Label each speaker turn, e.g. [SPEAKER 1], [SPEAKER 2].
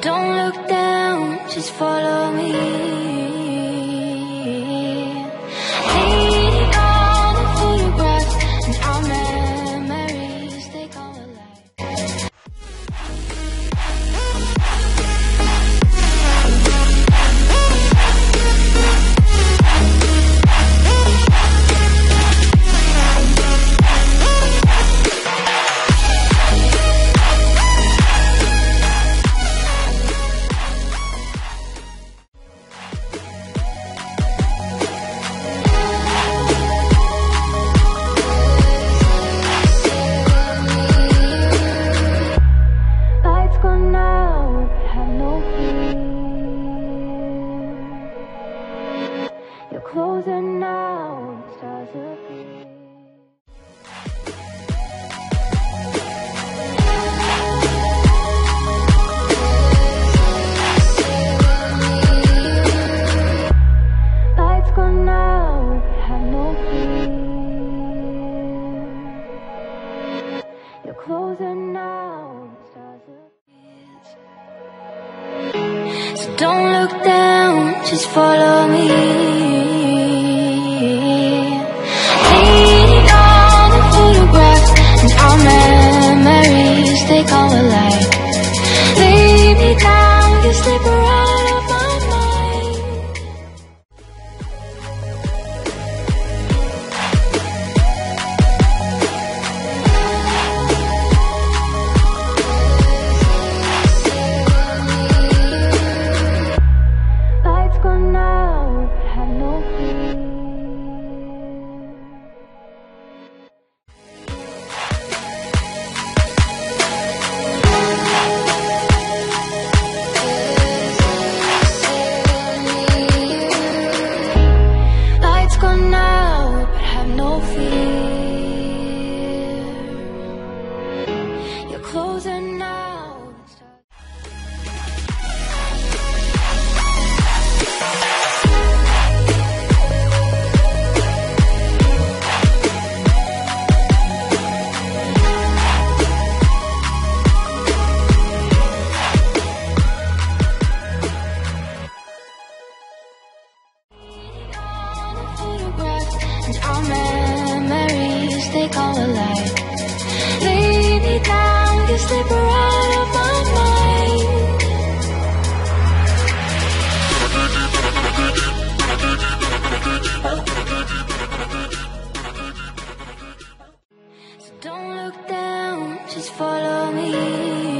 [SPEAKER 1] don't look down, just follow me. Painting all the photographs and our memories, they come alive. Closer now, stars appear. Lights gone now, have no fear. You're closer now, stars appear. So don't look down, just follow me. Our memories, they come alive. Lay me down, you slip right out of my mind. Lights gone now, have no fear. Now, but have no fear. You're closer now. And our memories, they come alive. Lay me down, you slip right out of my mind. So don't look down, just follow me.